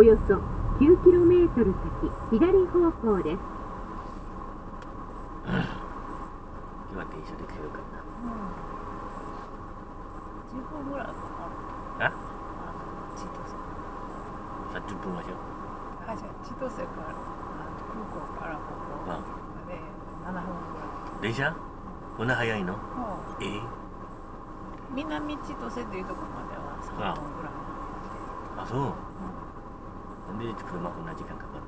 およそ 9km 先、左方向です。 今電車で帰るかな。 10分ぐらいかかる。 あ千歳。 30分はしょ。 あ、じゃあ千歳から空港からここまで7分ぐらい。 電車こんな早いの？ 南千歳っていうとこまでは3分ぐらい。 あ、そう。なんで車こんな時間かかる？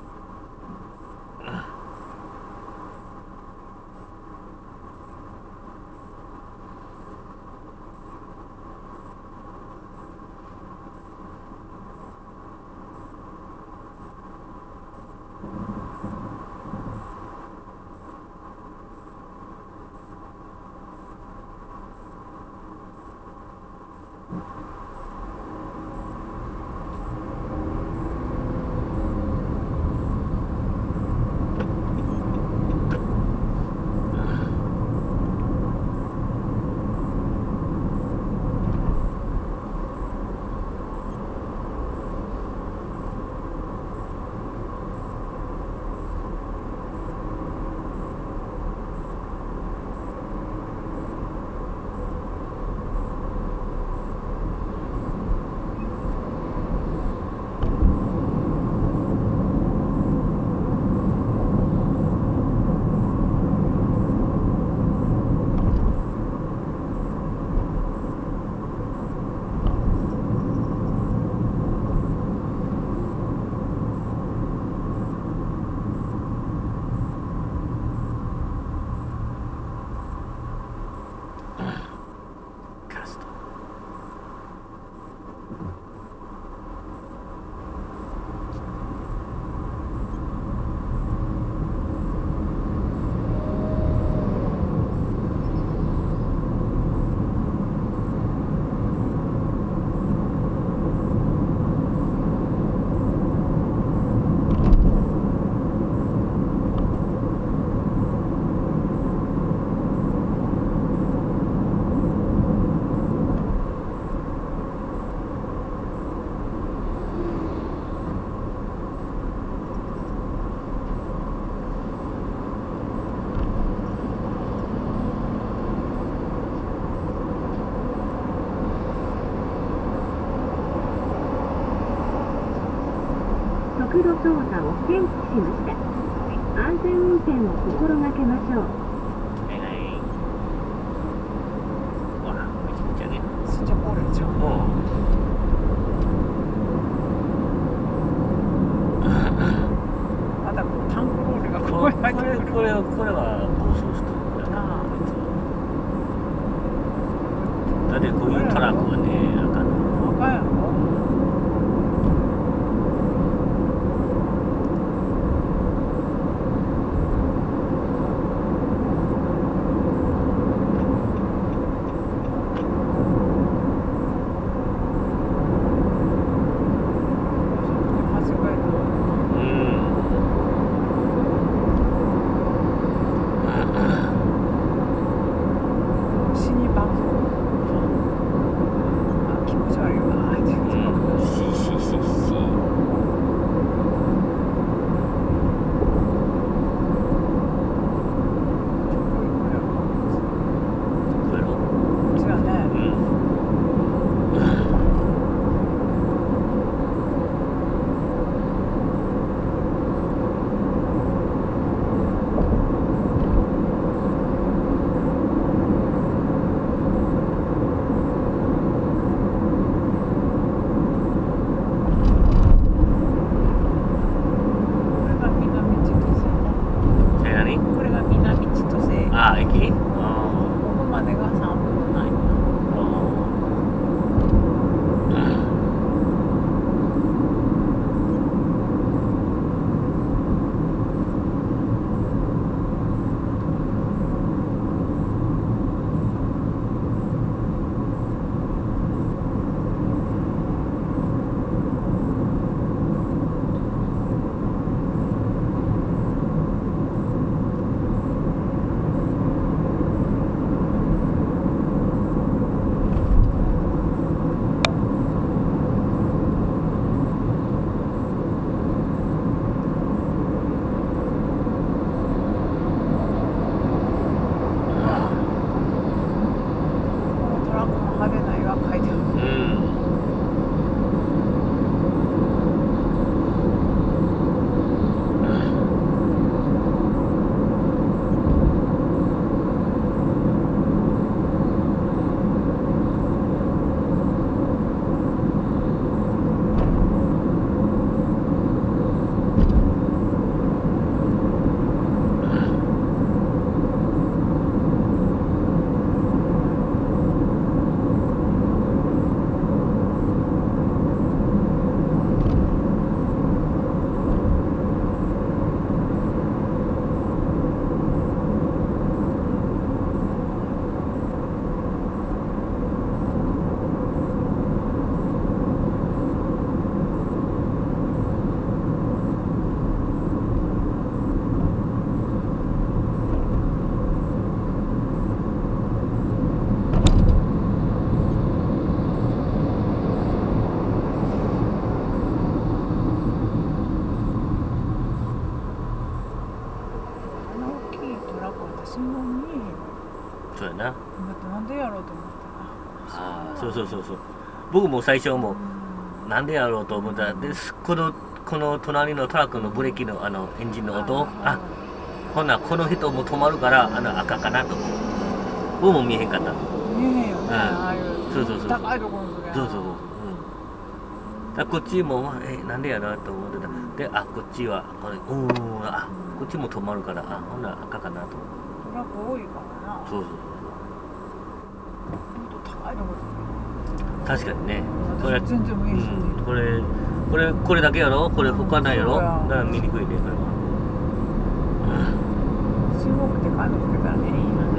速度操作を検知しました。安全運転を心がけましょう。 ほら、めちゃめちゃね。 진짜 빠르죠. 아, 나 단거리가 거의 これは暴走してるからな。だってこういうトラックはね、あかんの。 あかんやろ。 村子って信号見えへんよ。 そうやな。 だってなんでやろうと思ったら、 ああ、そうそうそうそう。僕も最初もうなんでやろうと思ったら、でこの隣のトラックのブレーキのエンジンの音、あ、ほなこの人も止まるから赤かなと。僕も見えへんかった。 見えへんよね、ああいうそうそうそう。 高いところの時は。 そうそうそう。だこっちもなんでやなと思ってた。で、こっちはこっちも止まるから、ほんなら赤かなと思って。 トラック多いからな。 そうそうほんと高いところ。 確かにね。これ全然見えへん。 これだけやろ。これ他ないやろ。だから見にくいね。これは。 信号機でかいのつけたらね、いいな。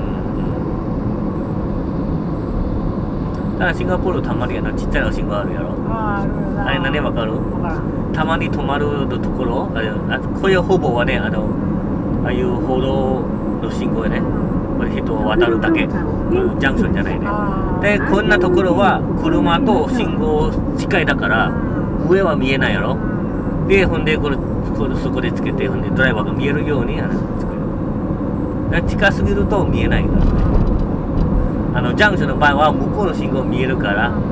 だからシンガポールたまにちっちゃな信号あるやろ。 あるよな。 あれ何わかる？たまに止まるところ、これほぼはね、ああいう歩道の信号やね。これ人を渡るだけ、ジャンクションじゃないね。で、こんなところは車と信号近いだから上は見えないやろ。で、ほんでそこでつけて、ほんでドライバーが見えるように作る。近すぎると見えないからね。ジャンクションの場合は向こうの信号見えるからな。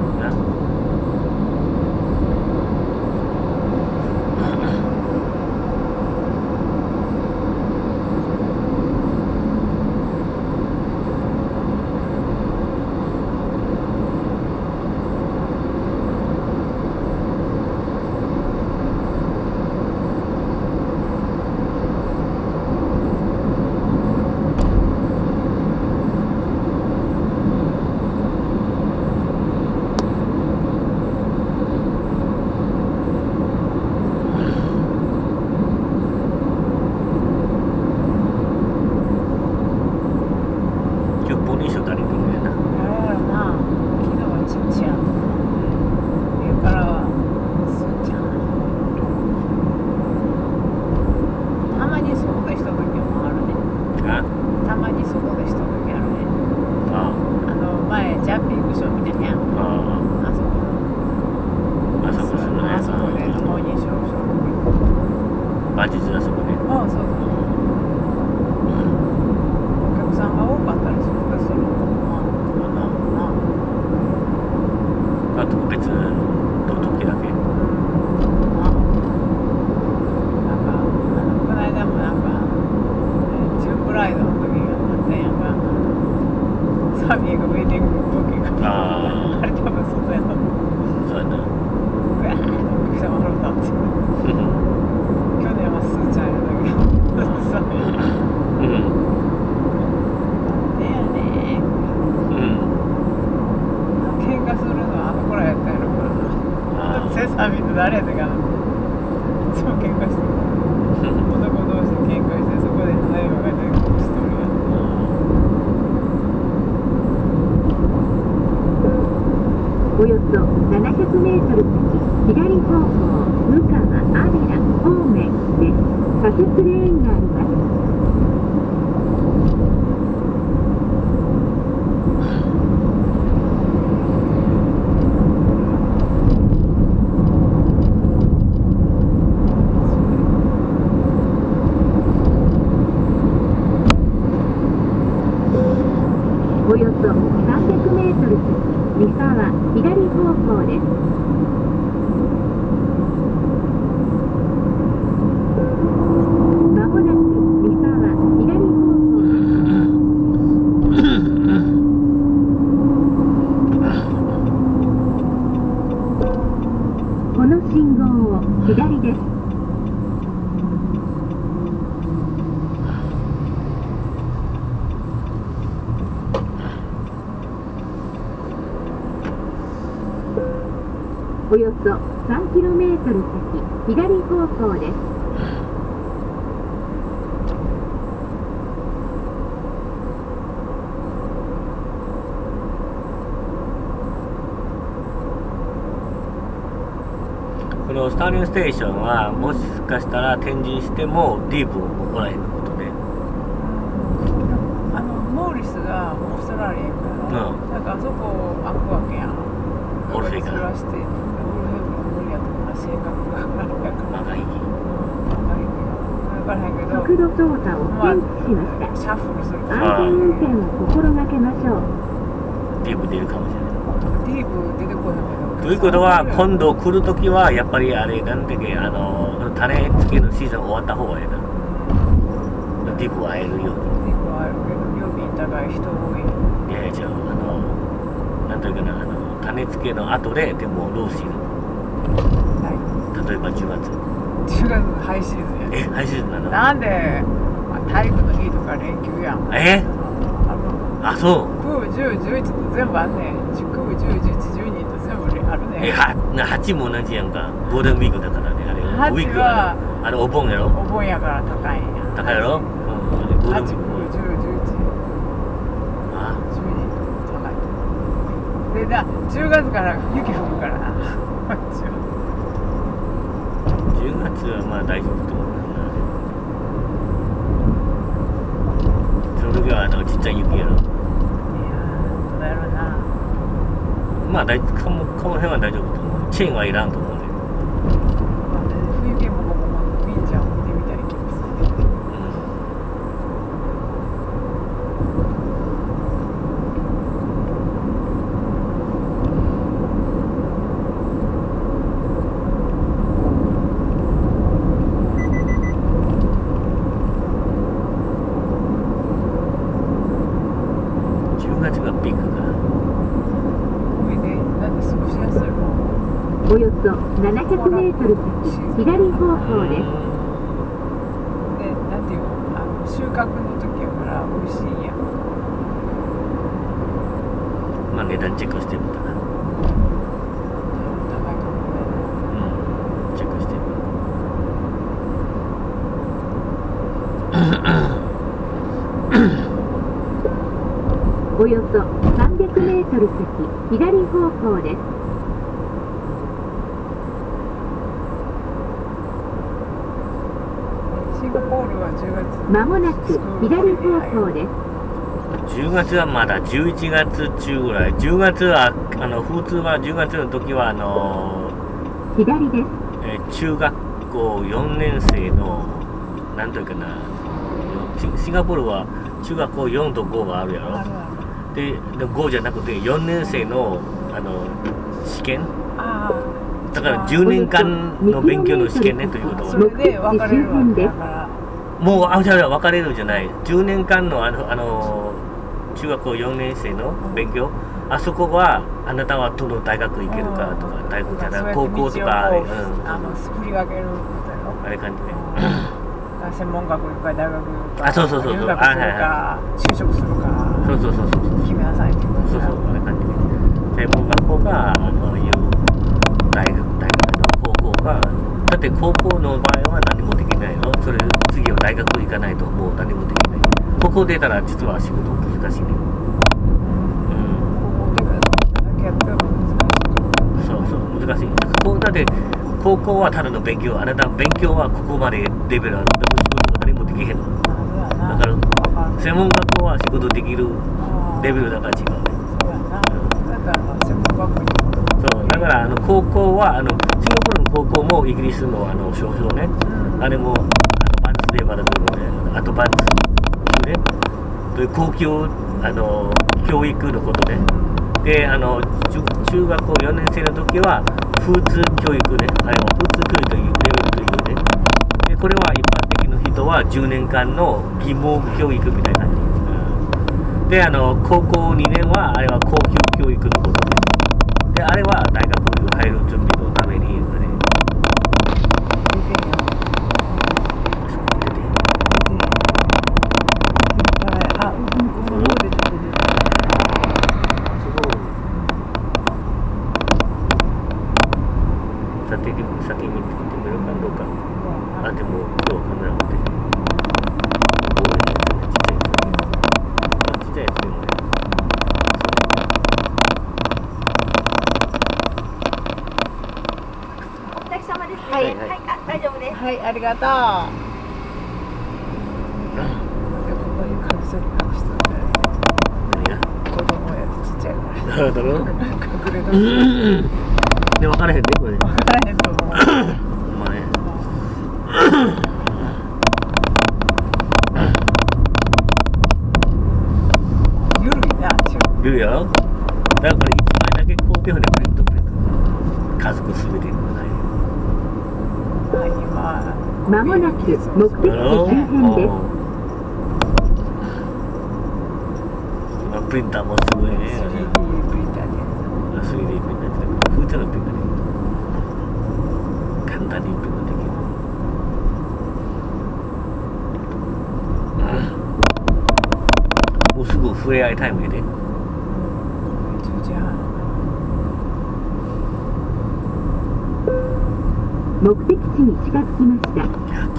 およそ700メートル先、左方向、向川アデラ方面です。左折レーンがあります。およそ300メートル先、三沢左方向です。まもなく三沢左方向です。この信号を左です。およそ3km先、左方向です。 このスターリングステーションはもしかしたら展示してもディープを起こらへんのことで、 モーリスがオーストラリアやから、だからあそこ開くわけやん。 オルフェがらして性格があるから。 まだいい。 だからへんけど、 速度操作を検知しました。 シャッフルする。 安全運転を心がけましょう。 ディープ出るかもしれない。 ディープ出てこないけど。 ということは今度来るときはやっぱりあれなんだっけ種付けのシーズン終わった方がいいな。ディープは会えるように。 ディープはあるけど料金高い人多い。 いやいや違うなんというかな種付けの後ででもローシーズン。例えば10月。 10月ハイシーズンや。 ハイシーズンなの？ なんで体育の日とか連休やん。 あ、そう。 9、10、11と全部あんねん。9、10、11、12と全部あるねん。 8も同じやんか。ゴールデンウィークだからね。あれウィークはお盆やろ？ お盆やから高いんや。 高いやろ？ 8、9、10、11、12高い。で10月から雪降るからな。 10月はまあ大丈夫と思う。それがちっちゃい雪やろ。いやー、 どうやろうな。 まあこの辺は大丈夫と思う。チェーンはいらんと思うね。 冬毛もここもウィンちゃんを見てみたい気がする。 10月がピークか。 およそ700メートル先、左方向です。 で、なんていうの、収穫の時やから美味しいんや。 まあ値段チェックしてみたら。 高いと思うね。 チェックしてみる。 およそ300メートル先、左方向です。 シンガポールは10月。 まもなく左方向です。 10月はまだ11月中ぐらい。10月は普通は10月の時は左です。 中学校4年生のなんというかな、シンガポールは中学校4と5があるやろ。で5じゃなくて4年生の試験。だから10年間の勉強の試験ねということは。 それで分かれるわけだから。 もうじゃあ分かれるじゃない。10年間の中学校4年生の勉強。あそこはあなたはどの大学行けるかとか、大学じゃない高校とか振り分けることやろ。 あれ感じね。 専門学行くか大学行くか。 そう留学するか就職するか。 そう決めなさいっていうこと。 あれ感じね。専門学校がいう大学の高校が、だって高校の場合は何もできないの。それ次は大学行かないともう何もできない。高校出たら実は仕事難しいね。そう難しい。だって高校はただの勉強。あなた勉強はここまでレベルある。でも仕事は何もできへんの。だから専門学校は仕事できるレベルだから違うね。そうだから高校はシンガポールの高校もイギリスの少々ね、あれもアドバンスでまだアドバンスね、で高級教育のことね。で中学校4年生の時は普通教育ね。あれは普通教育というレベルというね。でこれは一般的な人は10年間の義務教育みたいな感じ。で高校2年はあれは高級教育のことね。であれは大学に入る準備のためにね。先に見てみるかどうか。でも今日カメラ持ってちっちゃいやつでもね。 お客様ですね。はい、大丈夫です。 はい、ありがとう。ここに隠しといて。 何が？ 子供やつちっちゃいから。 だろ？ 隠れとる。 で分からへんねこれ。 分からへんと思う。 まあね。 目的地周辺です。 プリンターもすごいね。 3D プリンターで 3D プリンターじゃなくて空調のプリンターで簡単にプリンターできる。もうすぐ触れ合いタイムやで。 10時半目的地に近づきました。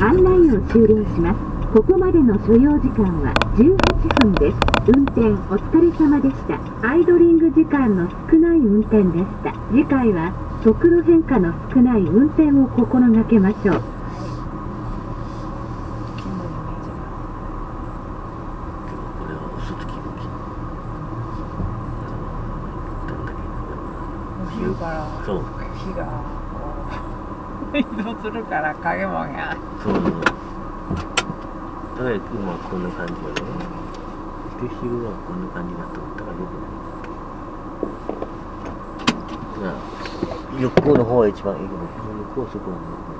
案内を終了します。ここまでの所要時間は18分です。運転お疲れ様でした。アイドリング時間の少ない運転でした。次回は速度変化の少ない運転を心がけましょう。 金のイメージがこれは嘘つき向き。 お昼からそう日がこう移動するから影もんや。 そうだから今はこんな感じよね。で昼はこんな感じだと思ったらよくない。だから横の方が一番いいけど、横はそこなんだよね。